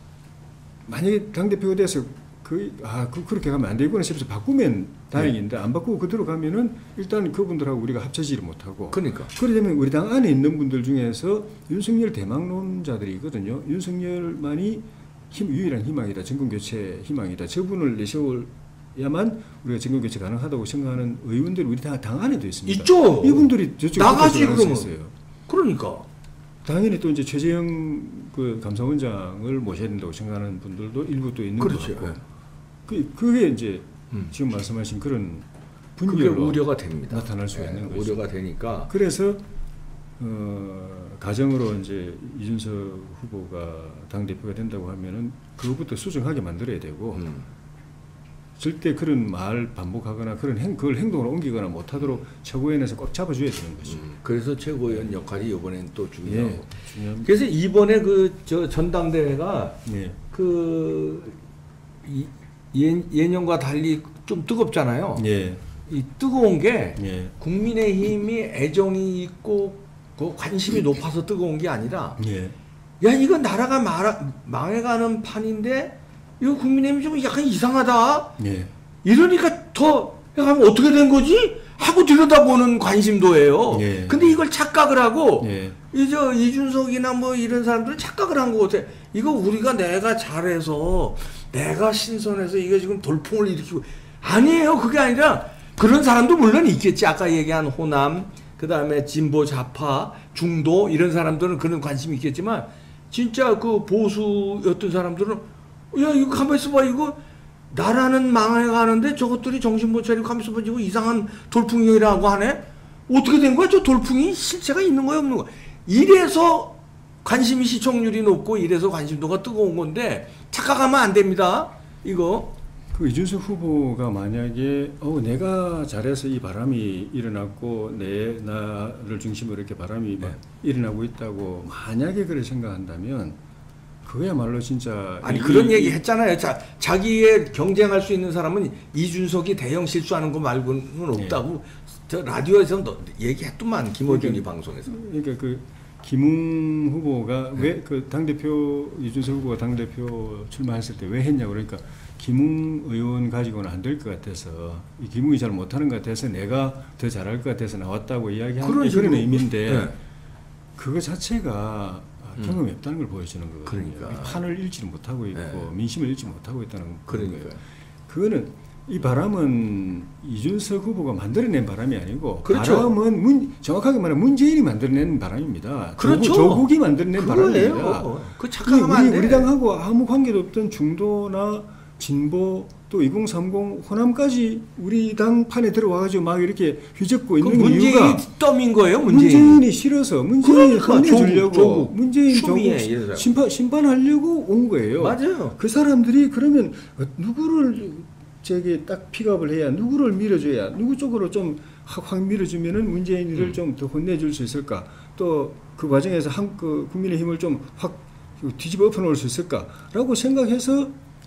S2: 만약에 당 대표가 돼서 그 아 그 그렇게 가면 안 되구나 싶어서 바꾸면 다행인데 네. 안 바꾸고 그대로 가면은 일단 그분들하고 우리가 합쳐지를 못하고
S1: 그러니까
S2: 그러려면 우리 당 안에 있는 분들 중에서 윤석열 대망론자들이 있거든요. 윤석열만이 힘, 유일한 희망이다. 정권 교체 희망이다. 저분을 내세워야만 우리가 정권 교체 가능하다고 생각하는 의원들이 우리 당, 당 안에도 있습니다.
S1: 있죠.
S2: 이분들이 저쪽
S1: 나가지 그러면.
S2: 있어요.
S1: 그러니까
S2: 당연히 또 이제 최재형 그 감사원장을 모셔야 된다고 생각하는 분들도 일부 또 있는
S1: 그렇죠.
S2: 것 같고 그 그게 이제 음. 지금 말씀하신 그런 분열로
S1: 우려가 됩니다.
S2: 나타날 수 네, 있는 거죠.
S1: 우려가 되니까
S2: 그래서 어, 가정으로 이제 이준석 후보가 당 대표가 된다고 하면은 그것부터 수정하게 만들어야 되고 음. 절대 그런 말 반복하거나 그런 행 그걸 행동으로 옮기거나 못하도록 최고위원회에서 꽉 잡아줘야 되는 거죠. 음.
S1: 그래서 최고위원 역할이 이번엔 또 중요하고.
S2: 예, 중요합니다.
S1: 그래서 이번에 그 저 전당대회가
S2: 예.
S1: 그 이, 예, 예년과 달리 좀 뜨겁잖아요.
S2: 예.
S1: 이 뜨거운 게
S2: 예.
S1: 국민의힘이 애정이 있고 그 관심이 높아서 뜨거운 게 아니라
S2: 예.
S1: 야 이거 나라가 말아, 망해가는 판인데 이거 국민의힘이 좀 약간 이상하다.
S2: 예.
S1: 이러니까 더 하면 어떻게 된 거지? 하고 들여다보는 관심도예요.
S2: 예.
S1: 근데 이걸 착각을 하고
S2: 예.
S1: 이제 이준석이나 뭐 이런 사람들은 착각을 한 거 같아. 이거 우리가 내가 잘해서 내가 신선해서 이거 지금 돌풍을 일으키고 아니에요. 그게 아니라 그런 사람도 물론 있겠지. 아까 얘기한 호남 그 다음에 진보 좌파 중도 이런 사람들은 그런 관심이 있겠지만 진짜 그 보수였던 사람들은 야 이거 가만 있어봐 이거 나라는 망해가는데 저것들이 정신 못 차리고 가만 있어봐 이거 이상한 돌풍이라고 하네. 어떻게 된 거야? 저 돌풍이 실체가 있는 거야 없는 거야? 이래서 관심이 시청률이 높고 이래서 관심도가 뜨거운 건데 착각하면 안 됩니다. 이거.
S2: 그 이준석 후보가 만약에 어 내가 잘해서 이 바람이 일어났고 내 나를 중심으로 이렇게 바람이 막
S1: 네.
S2: 일어나고 있다고 만약에 그렇게 생각한다면 그야말로 진짜
S1: 아니
S2: 이,
S1: 그런
S2: 이,
S1: 얘기 했잖아요. 자, 자기의 경쟁할 수 있는 사람은 이준석이 대형 실수하는 거 말고는 없다고 네. 저 라디오에서 얘기했더만 김어준이 그러니까, 방송에서.
S2: 그러니까 그 김웅 후보가 네. 왜 그 당대표 이준석 후보가 당대표 출마했을 때 왜 했냐고 그러니까 김웅 의원 가지고는 안 될 것 같아서 이 김웅이 잘 못하는 것 같아서 내가 더 잘할 것 같아서 나왔다고 이야기하는 그런, 그런 의미인데 네. 그거 자체가 경험이 음. 없다는 걸 보여주는 거거든요.
S1: 그러니까.
S2: 판을 읽지를 못하고 있고 네. 민심을 읽지 못하고 있다는
S1: 거예요.
S2: 그거는 이 바람은 이준석 후보가 만들어낸 바람이 아니고
S1: 그렇죠.
S2: 바람은 문, 정확하게 말하면 문재인이 만들어낸 바람입니다.
S1: 그렇죠.
S2: 조국, 조국이 만들어낸
S1: 그거예요.
S2: 바람입니다.
S1: 그 착각하면 안 돼.
S2: 우리 당하고 아무 관계도 없던 중도나 진보 또 이공삼공 호남까지 우리 당 판에 들어와가지고 막 이렇게 휘젓고 있는
S1: 문재인이
S2: 이유가
S1: 떠민 거예요. 문재인.
S2: 문재인이 싫어서 문재인이
S1: 그러니까,
S2: 혼내주려고
S1: 조국,
S2: 문재인 조국
S1: 추미애,
S2: 심판, 심판하려고 온 거예요.
S1: 맞아요.
S2: 그 사람들이 그러면 누구를 저기 딱 픽업을 해야 누구를 밀어줘야 누구 쪽으로 좀 확 밀어주면은 문재인을 음. 좀 더 혼내줄 수 있을까? 또 그 과정에서 한 그 국민의힘을 좀 확 뒤집어 엎어놓을 수 있을까라고 생각해서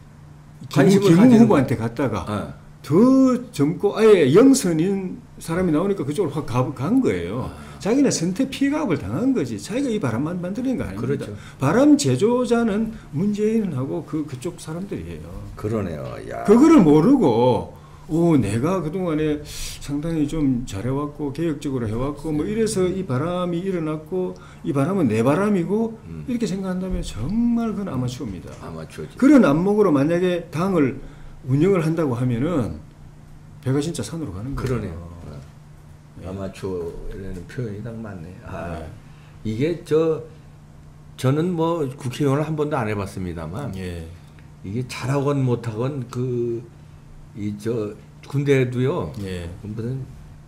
S1: 관심을
S2: 김
S1: 가지는
S2: 후보한테 갔다가 어. 더 젊고 아예 영선인 사람이 나오니까 그쪽으로 확 가, 간 거예요. 아. 자기는 선택 피갑을 당한 거지. 자기가 이 바람만 만드는 거 아닙니다.
S1: 그렇죠.
S2: 바람 제조자는 문재인하고 그 그쪽 사람들이에요.
S1: 그러네요. 야.
S2: 그거를 모르고 오 내가 그동안에 상당히 좀 잘해왔고 개혁적으로 해왔고 뭐 이래서 이 바람이 일어났고 이 바람은 내 바람이고 음. 이렇게 생각한다면 정말 그건 아마추어입니다.
S1: 아마추어지.
S2: 그런 안목으로 만약에 당을 운영을 한다고 하면은 배가 진짜 산으로 가는 거예요.
S1: 그러네요. 네. 아마추어라는 표현이 딱 맞네. 아, 네. 이게 저 저는 뭐 국회의원을 한 번도 안 해봤습니다만
S2: 예.
S1: 이게 잘하건 못하건 그 이 저 군대도요.
S2: 예.
S1: 무슨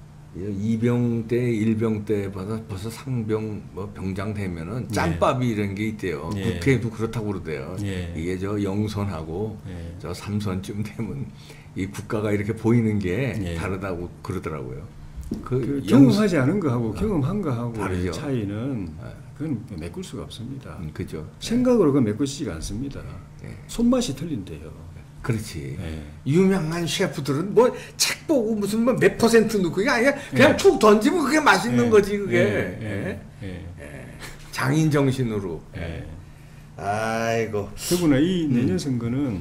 S1: 이병 때, 일병 때 벌써, 벌써 상병 뭐 병장 되면은 짬밥이 예. 이런 게 있대요. 예. 국회도 그렇다고 그러대요.
S2: 예.
S1: 이게 저 영선하고
S2: 예.
S1: 저 삼선쯤 되면 이 국가가 이렇게 보이는 게
S2: 예.
S1: 다르다고 그러더라고요.
S2: 그, 그 경험하지 않은 거하고 어. 경험한 거하고
S1: 다르죠.
S2: 차이는 그건 메꿀 수가 없습니다.
S1: 음, 그죠.
S2: 생각으로 그건 메꾸지가 않습니다.
S1: 예.
S2: 손맛이 틀린대요.
S1: 그렇지.
S2: 예.
S1: 유명한 셰프들은 뭐 책 보고 무슨 뭐 몇 퍼센트 넣고 그게 아니야. 그냥
S2: 예.
S1: 툭 던지면 그게 맛있는
S2: 예.
S1: 거지 그게.
S2: 예.
S1: 예.
S2: 예.
S1: 예. 장인 정신으로.
S2: 예.
S1: 아이고.
S2: 더구나 이 내년 음. 선거는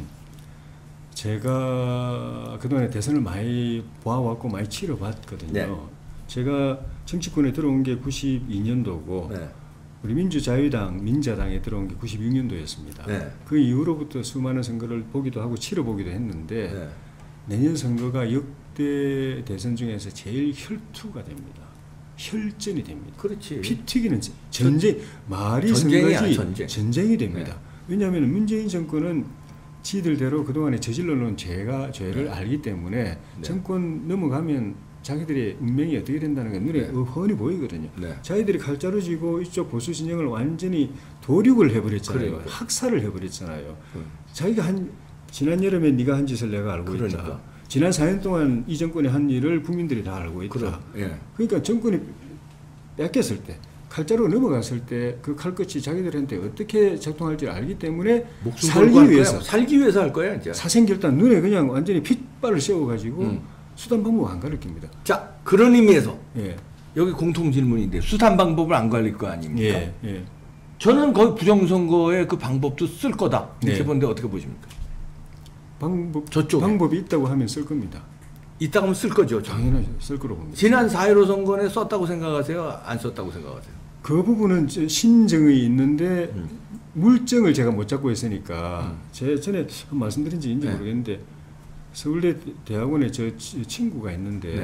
S2: 제가 그동안에 대선을 많이 보아왔고 많이 치러봤거든요.
S1: 네.
S2: 제가 정치권에 들어온 게 구십이 년도고
S1: 네.
S2: 우리 민주자유당, 민자당에 들어온 게 구십육 년도였습니다.
S1: 네.
S2: 그 이후로부터 수많은 선거를 보기도 하고 치러보기도 했는데
S1: 네.
S2: 내년 선거가 역대 대선 중에서 제일 혈투가 됩니다. 혈전이 됩니다.
S1: 그렇지.
S2: 피 튀기는 전쟁, 말이
S1: 전쟁이야,
S2: 선거지
S1: 전쟁.
S2: 전쟁이 됩니다.
S1: 네.
S2: 왜냐하면 문재인 정권은 지들대로 그동안에 저질러 놓은 죄가, 죄를
S1: 네.
S2: 알기 때문에
S1: 네.
S2: 정권 넘어가면 자기들의 운명이 어떻게 된다는 게 눈에
S1: 네.
S2: 훤히 보이거든요.
S1: 네.
S2: 자기들이 칼자루 쥐고 이쪽 보수 진영을 완전히 도륙을 해버렸잖아요.
S1: 그러니까.
S2: 학살을 해버렸잖아요.
S1: 음.
S2: 자기가 한 지난 여름에 네가 한 짓을 내가 알고
S1: 그러니까.
S2: 있다. 지난 사 년 동안 이 정권이 한 일을 국민들이 다 알고 있다.
S1: 그럼, 예.
S2: 그러니까 정권이 뺏겼을 때 칼자루 넘어갔을 때 그 칼끝이 자기들한테 어떻게 작동할지 알기 때문에 살기 위해서
S1: 살기 위해서 할 거야 이제.
S2: 사생결단 눈에 그냥 완전히 핏발을 씌워가지고
S1: 음.
S2: 수단 방법 안 가르칩니다.
S1: 자 그런 의미에서
S2: 예.
S1: 여기 공통 질문인데 수단 방법을 안 가릴 거 아닙니까?
S2: 예. 예.
S1: 저는 거의 부정선거의 그 방법도 쓸 거다 이렇게
S2: 네.
S1: 보는데 어떻게 보십니까?
S2: 방법
S1: 저쪽에.
S2: 방법이 있다고 하면 쓸 겁니다.
S1: 이따 하면 쓸 거죠. 저는.
S2: 당연하죠. 쓸 거로 봅니다.
S1: 지난 사 일오 선거에 썼다고 생각하세요? 안 썼다고 생각하세요?
S2: 그 부분은 신정이 있는데
S1: 음.
S2: 물정을 제가 못 잡고 있으니까
S1: 음.
S2: 제 전에 말씀드린지 인지
S1: 네.
S2: 모르겠는데 서울대 대학원에 저 친구가 있는데
S1: 네.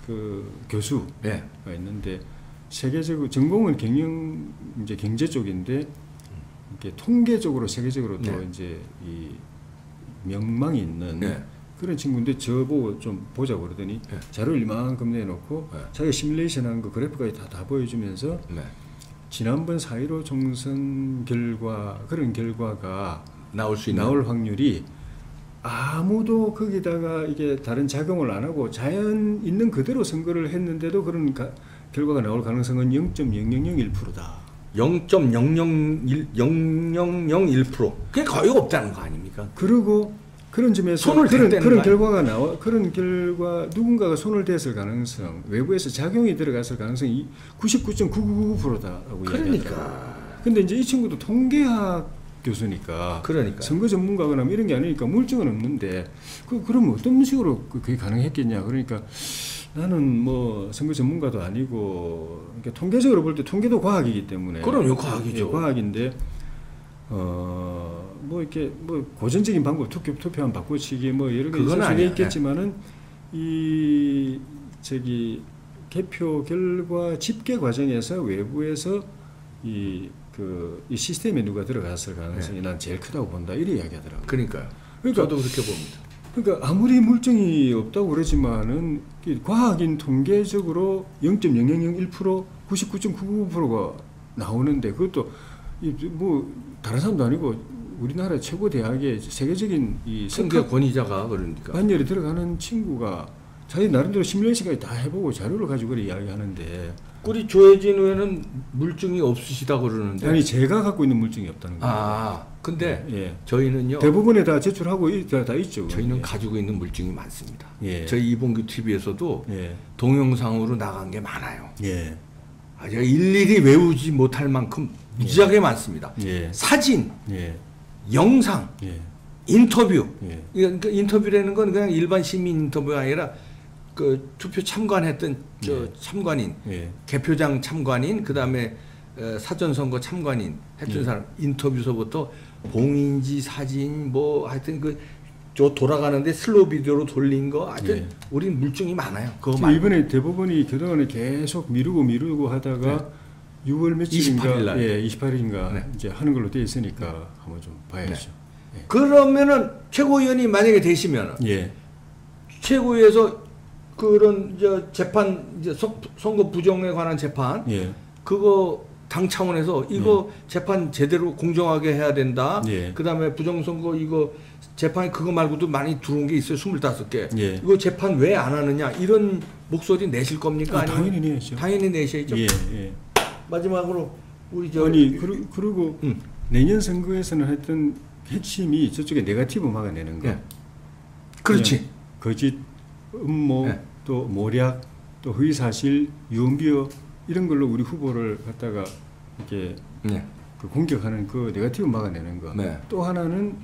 S2: 그 교수가
S1: 네.
S2: 있는데 세계적으로 전공은 경영 이제 경제 쪽인데 이렇게 통계적으로 세계적으로 또
S1: 네.
S2: 이제 이 명망이 있는
S1: 네.
S2: 그런 친구인데 저보고 좀 보자고 그러더니
S1: 네.
S2: 자료를 이만큼 내놓고
S1: 네.
S2: 자기가 시뮬레이션한 거 그래프까지 다, 다 보여주면서
S1: 네.
S2: 지난번 사 일오 총선 결과 그런 결과가
S1: 나올 수 있는
S2: 나올 확률이 아무도 거기다가 이게 다른 작용을 안 하고 자연 있는 그대로 선거를 했는데도 그런 가, 결과가 나올 가능성은 영 점 영영영일 퍼센트다.
S1: 영 점 영영일 영영영일 퍼센트 그게 거의 없다는 거 아닙니까?
S2: 그리고 그런 점에서
S1: 손을
S2: 그런,
S1: 댔다는
S2: 그런
S1: 거
S2: 결과가 나와 그런 결과 누군가가 손을 댔을 가능성 외부에서 작용이 들어갔을 가능성이 구십구 점 구구구 퍼센트다라고 이야기하더라고요.
S1: 그러니까.
S2: 근데 이제 이 친구도 통계학 교수니까
S1: 그러니까.
S2: 선거 전문가거나 이런 게 아니니까 물증은 없는데 그 그럼 어떤 식으로 그게 가능했겠냐. 그러니까 나는 뭐 선거 전문가도 아니고 그러니까 통계적으로 볼 때 통계도 과학이기 때문에
S1: 그럼요, 과학이죠.
S2: 예, 과학인데 어 뭐 이렇게 뭐 고전적인 방법 투표 투표한 바꾸치기 뭐 여러 개 있을 수도 있겠지만은 이 저기 개표 결과 집계 과정에서 외부에서 이 그 이 시스템에 누가 들어갔을 가능성이 네. 난 제일 크다고 본다 이렇게 이야기하더라고요.
S1: 그러니까요.
S2: 그러니까,
S1: 저도 그렇게 봅니다.
S2: 그러니까 아무리 물증이 없다고 그러지만은 과학인 통계적으로 영 점 영영영일 퍼센트 구십구 점 구구구 퍼센트가 나오는데 그것도 뭐 다른 사람도 아니고 우리나라 최고 대학의 세계적인 이
S1: 통계 권위자가 그러니까
S2: 반열에 들어가는 친구가 자기 나름대로 시뮬레이션까지 다 해보고 자료를 가지고 그래 이야기하는데
S1: 우리 조혜진 의원은 물증이 없으시다고 그러는데
S2: 아니 제가 갖고 있는 물증이 없다는 거예요.
S1: 아 근데
S2: 예.
S1: 저희는요
S2: 대부분에 다 제출하고 다, 다 있죠.
S1: 저희는
S2: 예.
S1: 가지고 있는 물증이 많습니다.
S2: 예.
S1: 저희 이봉규 티비에서도
S2: 예.
S1: 동영상으로 나간 게 많아요.
S2: 예.
S1: 아, 제가 일일이 외우지 못할 만큼 무지하게 예. 많습니다.
S2: 예.
S1: 사진,
S2: 예.
S1: 영상,
S2: 예. 인터뷰.
S1: 예. 그러니까 인터뷰라는 건 그냥 일반 시민 인터뷰가 아니라 그 투표 참관했던 저
S2: 예.
S1: 참관인,
S2: 예.
S1: 개표장 참관인, 그 다음에 사전선거 참관인 했던
S2: 예.
S1: 사람 인터뷰서부터 봉인지 사진 뭐 하여튼 그 저 돌아가는데 슬로우 비디오로 돌린 거 하여튼
S2: 예.
S1: 우린 물증이 많아요. 그거
S2: 지금 이번에 대법원이 그동안에 계속 미루고 미루고 하다가 네. 유월 며칠인가
S1: 이십팔 일 날.
S2: 예, 이십팔 일인가
S1: 네.
S2: 이제 하는 걸로 돼 있으니까
S1: 네.
S2: 한번 좀 봐야죠.
S1: 네.
S2: 예.
S1: 그러면은 최고위원이 만약에 되시면
S2: 예.
S1: 최고위에서 그런 저 재판 이제 선, 선거 부정에 관한 재판
S2: 예.
S1: 그거 당 차원에서 이거 예. 재판 제대로 공정하게 해야 된다.
S2: 예.
S1: 그다음에 부정선거 이거 재판 그거 말고도 많이 들어온 게 있어요. 스물다섯 개.
S2: 예.
S1: 이거 재판 왜 안 하느냐 이런 목소리 내실 겁니까?
S2: 아,
S1: 아니면
S2: 당연히 내야죠.
S1: 당연히 내셔야죠.
S2: 예. 예.
S1: 마지막으로 우리 저
S2: 아니 그리, 그리고
S1: 음.
S2: 내년 선거에서는 하여튼 핵심이 저쪽에 네거티브 막아내는 거.
S1: 예. 그렇지.
S2: 거짓, 음모,
S1: 예.
S2: 또 모략, 또 허위사실, 유언비어 이런 걸로 우리 후보를 갖다가 이렇게
S1: 네.
S2: 그 공격하는 그 네거티브 막아내는 거.
S1: 네.
S2: 또 하나는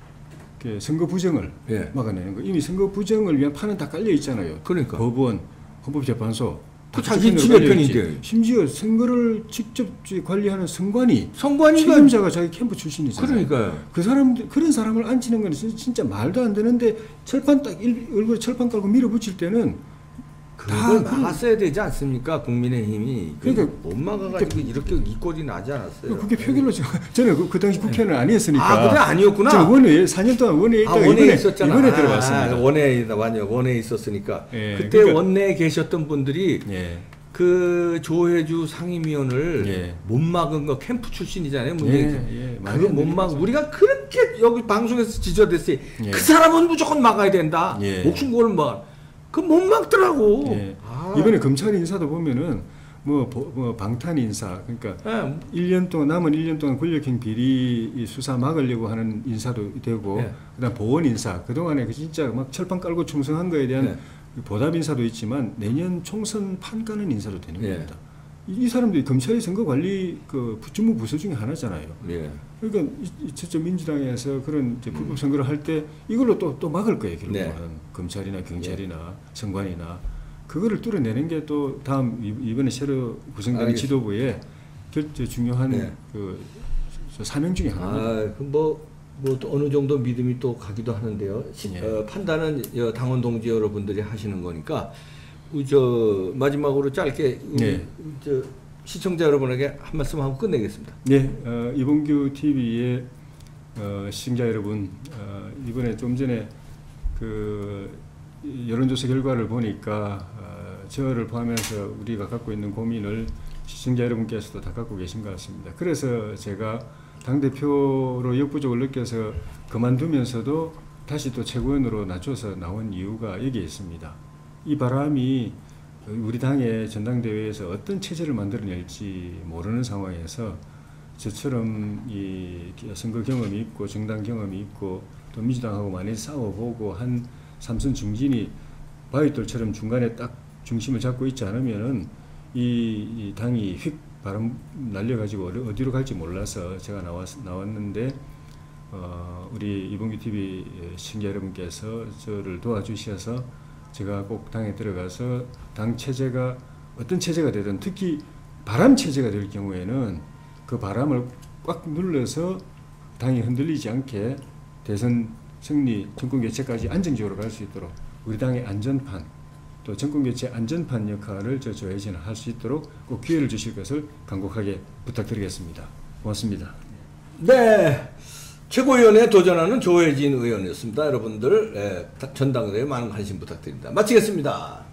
S2: 그 선거 부정을
S1: 예.
S2: 막아내는 거. 이미 선거 부정을 위한 판은 다 깔려 있잖아요.
S1: 그러니까.
S2: 법원, 헌법재판소.
S1: 그 자기 집의 편인데.
S2: 심지어 선거를 직접 관리하는 선관위.
S1: 선관위가
S2: 책임자가 자기 캠프 출신이잖아요.
S1: 그러니까요.
S2: 그 사람들 그런 사람을 앉히는 건 진짜 말도 안 되는데 철판 딱 얼굴에 철판 깔고 밀어붙일 때는
S1: 그걸 막았어야 되지 않습니까? 국민의힘이.
S2: 그러니까
S1: 못 막아가지고 이렇게 이 꼴이 나지 않았어요.
S2: 그게 표결로 저는 그, 그 당시 국회는 아니었으니까.
S1: 아, 그때 아니었구나.
S2: 저 원외 사 년 동안 원외에 있다가
S1: 아, 원내에
S2: 이번에
S1: 있었잖아.
S2: 이번에 들어갔습니다.
S1: 아, 원내에 완전 원내에 있었으니까.
S2: 예,
S1: 그때
S2: 그러니까,
S1: 원내에 계셨던 분들이
S2: 예.
S1: 그 조혜주 상임위원을
S2: 예.
S1: 못 막은 거 캠프 출신이잖아요. 문재인.
S2: 예, 예.
S1: 그거 못 막. 우리가 그렇게 여기 방송에서 지적됐어요.
S2: 예.
S1: 그 사람은 무조건 막아야 된다.
S2: 예.
S1: 목숨 걸면 막. 그 못 막더라고.
S2: 예.
S1: 아.
S2: 이번에 검찰 인사도 보면은 뭐, 뭐 방탄 인사 그러니까
S1: 예.
S2: 일 년 동안 남은 일 년 동안 권력형 비리 수사 막으려고 하는 인사도 되고
S1: 예.
S2: 그다음 보원 인사 그동안에 그 진짜 막 철판 깔고 충성한 거에 대한
S1: 예.
S2: 보답 인사도 있지만 내년 총선 판 까는 인사도 되는
S1: 예.
S2: 겁니다. 이, 이 사람들이 검찰의 선거 관리 그 주무 부서 중에 하나잖아요.
S1: 예.
S2: 그러니까 저쪽 민주당에서 그런 이제 불법 선거를 할 때 이걸로 또 또 막을 거예요. 결국은
S1: 네.
S2: 검찰이나 경찰이나 선관이나 그거를 뚫어내는 게 또 다음 이번에 새로 구성되는 지도부의 결 중요한
S1: 네.
S2: 그 사명 중에 하나입니다.
S1: 아, 그 뭐, 뭐 또 어느 정도 믿음이 또 가기도 하는데요. 시,
S2: 예.
S1: 어, 판단은 당원 동지 여러분들이 하시는 거니까 저 마지막으로 짧게
S2: 네.
S1: 저 시청자 여러분에게 한 말씀 하고 끝내겠습니다.
S2: 네, 어, 이봉규 티비의 어, 시청자 여러분, 어, 이번에 좀 전에 그 여론조사 결과를 보니까 어, 저를 포함해서 우리가 갖고 있는 고민을 시청자 여러분께서도 다 갖고 계신 것 같습니다. 그래서 제가 당대표로 역부족을 느껴서 그만두면서도 다시 또 최고위원으로 낮춰서 나온 이유가 여기에 있습니다. 이 바람이 우리 당의 전당대회에서 어떤 체제를 만들어낼지 모르는 상황에서 저처럼 이 선거 경험이 있고 정당 경험이 있고 또 민주당하고 많이 싸워보고 한 삼선 중진이 바위돌처럼 중간에 딱 중심을 잡고 있지 않으면은 이, 이 당이 휙 바람 날려가지고 어디로 갈지 몰라서 제가 나왔, 나왔는데 어, 우리 이봉규 티비 시청자 여러분께서 저를 도와주셔서 제가 꼭 당에 들어가서 당 체제가 어떤 체제가 되든 특히 바람 체제가 될 경우에는 그 바람을 꽉 눌러서 당이 흔들리지 않게 대선 승리, 정권 교체까지 안정적으로 갈 수 있도록 우리 당의 안전판 또 정권 교체 안전판 역할을 저 조혜진은 할 수 있도록 꼭 기회를 주실 것을 간곡하게 부탁드리겠습니다. 고맙습니다.
S1: 네, 최고위원에 도전하는 조혜진 의원이었습니다. 여러분들 예, 전당대회 많은 관심 부탁드립니다. 마치겠습니다.